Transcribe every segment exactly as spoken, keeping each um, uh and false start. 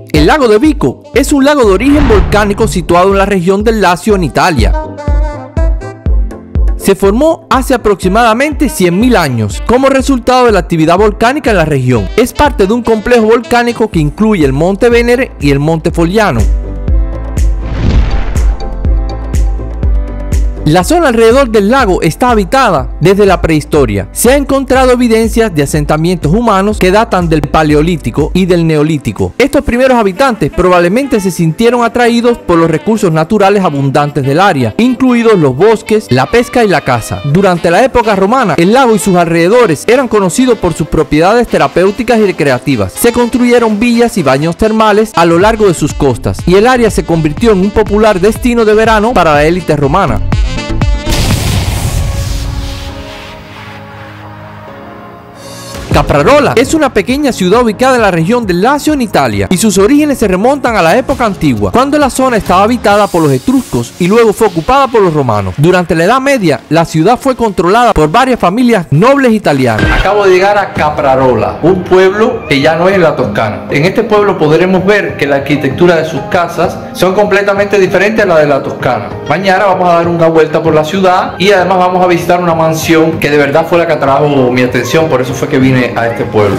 El lago de Vico es un lago de origen volcánico situado en la región del Lacio, en Italia. Se formó hace aproximadamente cien mil años como resultado de la actividad volcánica en la región. Es parte de un complejo volcánico que incluye el Monte Venere y el Monte Fogliano. La zona alrededor del lago está habitada desde la prehistoria. Se han encontrado evidencias de asentamientos humanos que datan del Paleolítico y del Neolítico. Estos primeros habitantes probablemente se sintieron atraídos por los recursos naturales abundantes del área, incluidos los bosques, la pesca y la caza. Durante la época romana, el lago y sus alrededores eran conocidos por sus propiedades terapéuticas y recreativas. Se construyeron villas y baños termales a lo largo de sus costas, y el área se convirtió en un popular destino de verano para la élite romana. Caprarola es una pequeña ciudad ubicada en la región del Lacio, en Italia, y sus orígenes se remontan a la época antigua, cuando la zona estaba habitada por los etruscos y luego fue ocupada por los romanos. Durante la Edad Media, la ciudad fue controlada por varias familias nobles italianas. Acabo de llegar a Caprarola, un pueblo que ya no es en la Toscana. En este pueblo podremos ver que la arquitectura de sus casas son completamente diferentes a la de la Toscana. Mañana vamos a dar una vuelta por la ciudad y además vamos a visitar una mansión que de verdad fue la que atrajo mi atención, por eso fue que vine a este pueblo.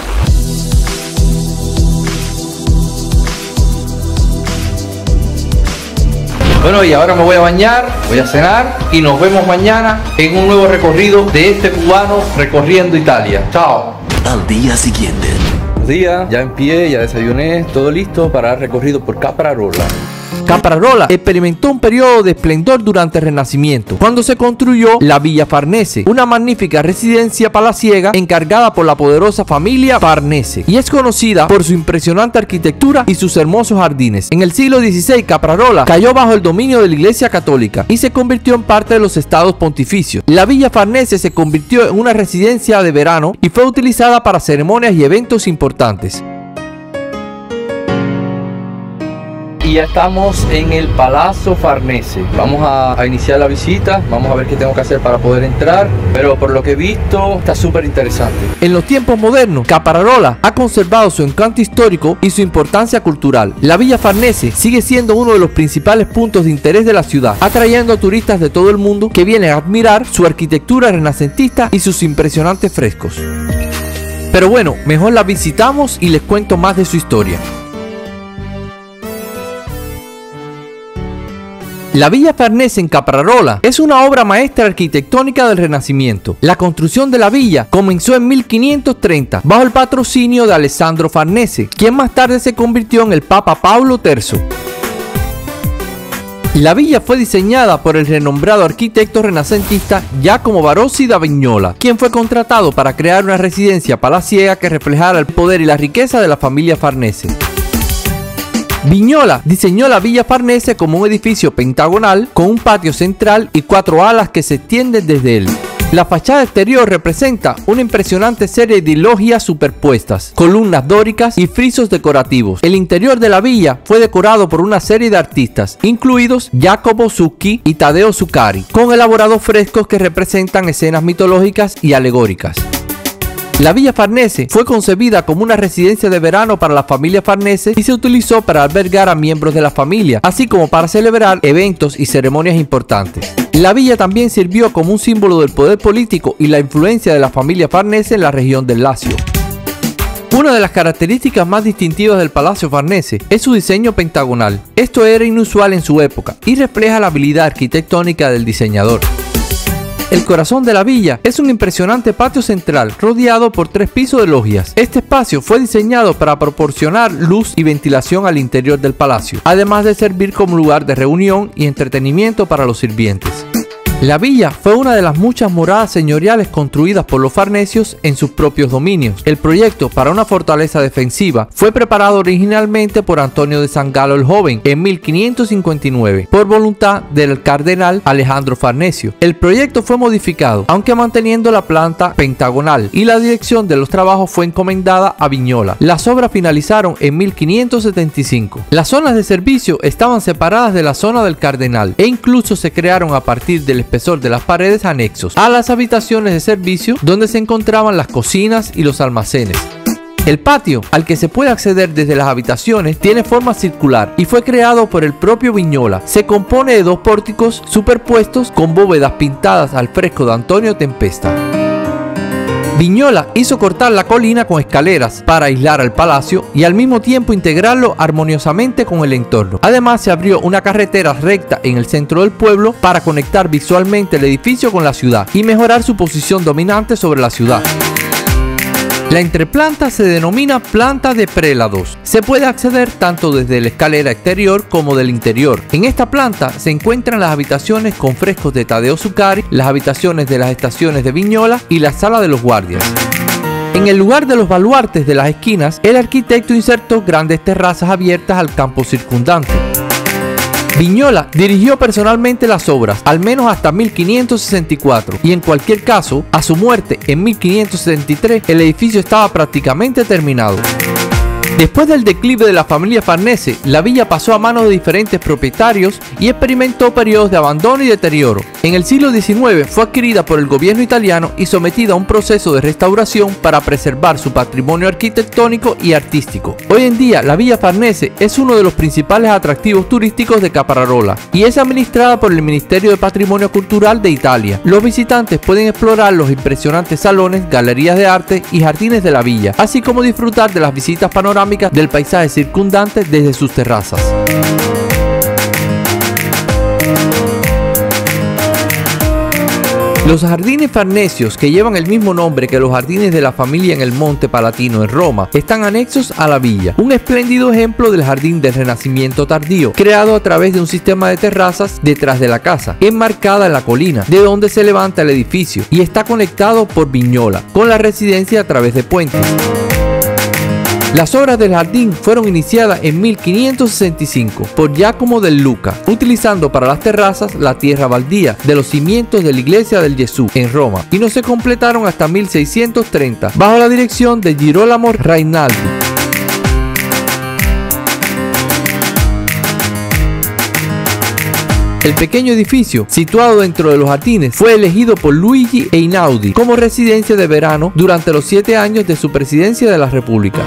Bueno, y ahora me voy a bañar, voy a cenar y nos vemos mañana en un nuevo recorrido de este cubano recorriendo Italia. Chao. Al día siguiente. Buenos días, ya en pie, ya desayuné, todo listo para el recorrido por Caprarola. Caprarola experimentó un periodo de esplendor durante el Renacimiento, cuando se construyó la Villa Farnese, una magnífica residencia palaciega encargada por la poderosa familia Farnese, y es conocida por su impresionante arquitectura y sus hermosos jardines. En el siglo dieciséis, Caprarola cayó bajo el dominio de la Iglesia Católica y se convirtió en parte de los estados pontificios. La Villa Farnese se convirtió en una residencia de verano y fue utilizada para ceremonias y eventos importantes. Y ya estamos en el Palazzo Farnese. Vamos a, a iniciar la visita. Vamos a ver qué tengo que hacer para poder entrar, pero por lo que he visto está súper interesante. En los tiempos modernos, Caprarola ha conservado su encanto histórico y su importancia cultural. La Villa Farnese sigue siendo uno de los principales puntos de interés de la ciudad, atrayendo a turistas de todo el mundo que vienen a admirar su arquitectura renacentista y sus impresionantes frescos. Pero bueno, mejor la visitamos y les cuento más de su historia. La Villa Farnese en Caprarola es una obra maestra arquitectónica del Renacimiento. La construcción de la villa comenzó en mil quinientos treinta bajo el patrocinio de Alessandro Farnese, quien más tarde se convirtió en el Papa Paulo tercio. La villa fue diseñada por el renombrado arquitecto renacentista Giacomo Barozzi da Vignola, quien fue contratado para crear una residencia palaciega que reflejara el poder y la riqueza de la familia Farnese. Vignola diseñó la Villa Farnese como un edificio pentagonal con un patio central y cuatro alas que se extienden desde él. La fachada exterior representa una impresionante serie de logias superpuestas, columnas dóricas y frisos decorativos. El interior de la villa fue decorado por una serie de artistas, incluidos Jacopo Zucchi y Taddeo Zuccari, con elaborados frescos que representan escenas mitológicas y alegóricas. La Villa Farnese fue concebida como una residencia de verano para la familia Farnese y se utilizó para albergar a miembros de la familia, así como para celebrar eventos y ceremonias importantes. La villa también sirvió como un símbolo del poder político y la influencia de la familia Farnese en la región del Lacio. Una de las características más distintivas del Palacio Farnese es su diseño pentagonal. Esto era inusual en su época y refleja la habilidad arquitectónica del diseñador. El corazón de la villa es un impresionante patio central rodeado por tres pisos de logias. Este espacio fue diseñado para proporcionar luz y ventilación al interior del palacio, además de servir como lugar de reunión y entretenimiento para los sirvientes. La villa fue una de las muchas moradas señoriales construidas por los farnesios en sus propios dominios. El proyecto para una fortaleza defensiva fue preparado originalmente por Antonio de San Galo el Joven en mil quinientos cincuenta y nueve por voluntad del cardenal Alejandro Farnesio. El proyecto fue modificado, aunque manteniendo la planta pentagonal, y la dirección de los trabajos fue encomendada a Vignola. Las obras finalizaron en mil quinientos setenta y cinco. Las zonas de servicio estaban separadas de la zona del cardenal e incluso se crearon a partir del espesor de las paredes anexos a las habitaciones de servicio donde se encontraban las cocinas y los almacenes. El patio, al que se puede acceder desde las habitaciones, tiene forma circular y fue creado por el propio Vignola. Se compone de dos pórticos superpuestos con bóvedas pintadas al fresco de Antonio Tempesta. Vignola hizo cortar la colina con escaleras para aislar al palacio y al mismo tiempo integrarlo armoniosamente con el entorno. Además, se abrió una carretera recta en el centro del pueblo para conectar visualmente el edificio con la ciudad y mejorar su posición dominante sobre la ciudad. La entreplanta se denomina planta de prélados. Se puede acceder tanto desde la escalera exterior como del interior. En esta planta se encuentran las habitaciones con frescos de Taddeo Zuccari, las habitaciones de las estaciones de Vignola y la sala de los guardias. En el lugar de los baluartes de las esquinas, el arquitecto insertó grandes terrazas abiertas al campo circundante. Vignola dirigió personalmente las obras, al menos hasta mil quinientos sesenta y cuatro, y en cualquier caso, a su muerte en mil quinientos setenta y tres, el edificio estaba prácticamente terminado. Después del declive de la familia Farnese, la villa pasó a manos de diferentes propietarios y experimentó periodos de abandono y deterioro. En el siglo diecinueve fue adquirida por el gobierno italiano y sometida a un proceso de restauración para preservar su patrimonio arquitectónico y artístico. Hoy en día, la villa Farnese es uno de los principales atractivos turísticos de Caprarola y es administrada por el Ministerio de Patrimonio Cultural de Italia. Los visitantes pueden explorar los impresionantes salones, galerías de arte y jardines de la villa, así como disfrutar de las visitas panorámicas del paisaje circundante desde sus terrazas. Los jardines farnesios, que llevan el mismo nombre que los jardines de la familia en el Monte Palatino en Roma, están anexos a la villa. Un espléndido ejemplo del jardín del Renacimiento tardío, creado a través de un sistema de terrazas detrás de la casa, enmarcada en la colina, de donde se levanta el edificio, y está conectado por Vignola, con la residencia a través de puentes. Las obras del jardín fueron iniciadas en mil quinientos sesenta y cinco por Giacomo del Luca, utilizando para las terrazas la tierra baldía de los cimientos de la iglesia del Gesù en Roma, y no se completaron hasta mil seiscientos treinta bajo la dirección de Girolamo Rainaldi. El pequeño edificio, situado dentro de los jardines, fue elegido por Luigi Einaudi como residencia de verano durante los siete años de su presidencia de la República.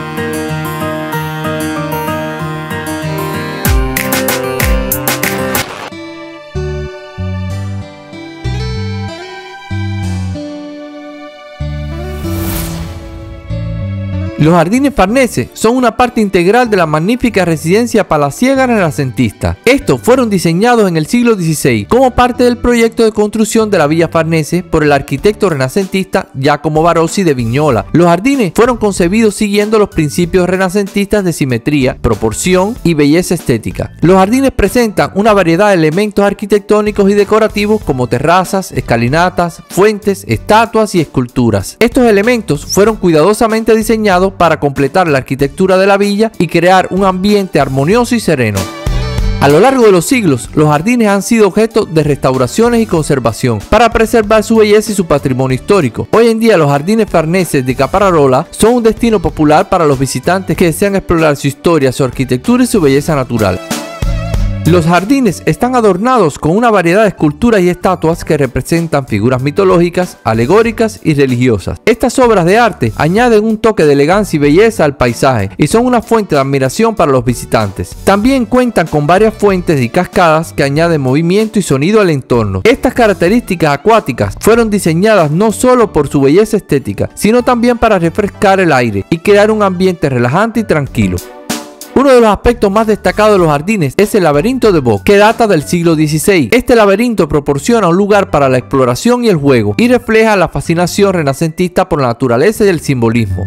Los jardines Farnese son una parte integral de la magnífica residencia palaciega renacentista. Estos fueron diseñados en el siglo dieciséis como parte del proyecto de construcción de la Villa Farnese por el arquitecto renacentista Giacomo Barozzi de Vignola. Los jardines fueron concebidos siguiendo los principios renacentistas de simetría, proporción y belleza estética. Los jardines presentan una variedad de elementos arquitectónicos y decorativos como terrazas, escalinatas, fuentes, estatuas y esculturas. Estos elementos fueron cuidadosamente diseñados para completar la arquitectura de la villa y crear un ambiente armonioso y sereno. A lo largo de los siglos, los jardines han sido objeto de restauraciones y conservación para preservar su belleza y su patrimonio histórico. Hoy en día, los jardines farneses de Caprarola son un destino popular para los visitantes que desean explorar su historia, su arquitectura y su belleza natural. Los jardines están adornados con una variedad de esculturas y estatuas que representan figuras mitológicas, alegóricas y religiosas. Estas obras de arte añaden un toque de elegancia y belleza al paisaje y son una fuente de admiración para los visitantes. También cuentan con varias fuentes y cascadas que añaden movimiento y sonido al entorno. Estas características acuáticas fueron diseñadas no solo por su belleza estética, sino también para refrescar el aire y crear un ambiente relajante y tranquilo. Uno de los aspectos más destacados de los jardines es el laberinto de Bock, que data del siglo dieciséis. Este laberinto proporciona un lugar para la exploración y el juego y refleja la fascinación renacentista por la naturaleza y el simbolismo.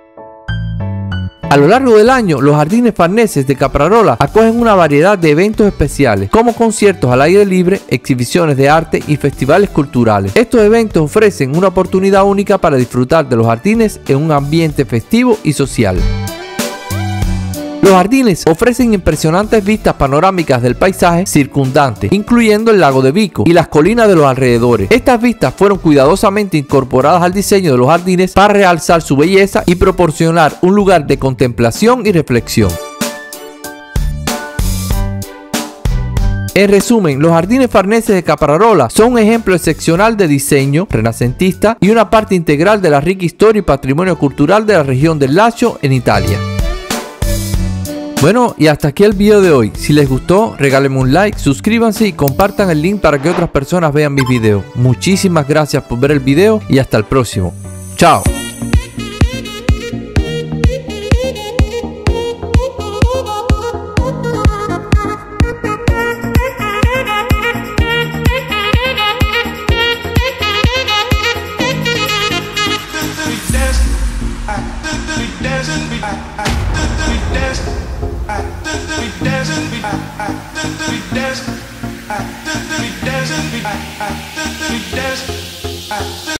A lo largo del año, los jardines farneses de Caprarola acogen una variedad de eventos especiales, como conciertos al aire libre, exhibiciones de arte y festivales culturales. Estos eventos ofrecen una oportunidad única para disfrutar de los jardines en un ambiente festivo y social. Los jardines ofrecen impresionantes vistas panorámicas del paisaje circundante, incluyendo el lago de Vico y las colinas de los alrededores. Estas vistas fueron cuidadosamente incorporadas al diseño de los jardines para realzar su belleza y proporcionar un lugar de contemplación y reflexión. En resumen, los jardines farneses de Caprarola son un ejemplo excepcional de diseño renacentista y una parte integral de la rica historia y patrimonio cultural de la región del Lacio en Italia. Bueno, y hasta aquí el video de hoy. Si les gustó, regálenme un like, suscríbanse y compartan el link para que otras personas vean mis videos. Muchísimas gracias por ver el video y hasta el próximo. Chao. We dance.